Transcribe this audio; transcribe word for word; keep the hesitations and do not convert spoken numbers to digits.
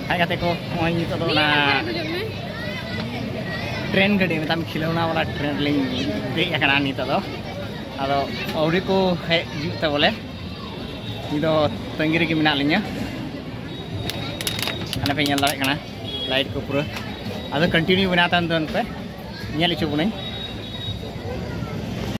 Hai kata ko mau ini tuh na train गाड़ी में तम खिलौना वाला ट्रेन लिंग दे अकना नित दो अदो औरी को हे जुता बोले इदो तंगिरी की मिना लिnya ana pe nyal daret kana light ko pura अदो कंटिन्यू बनाता अंदर पे nyal ichu bunai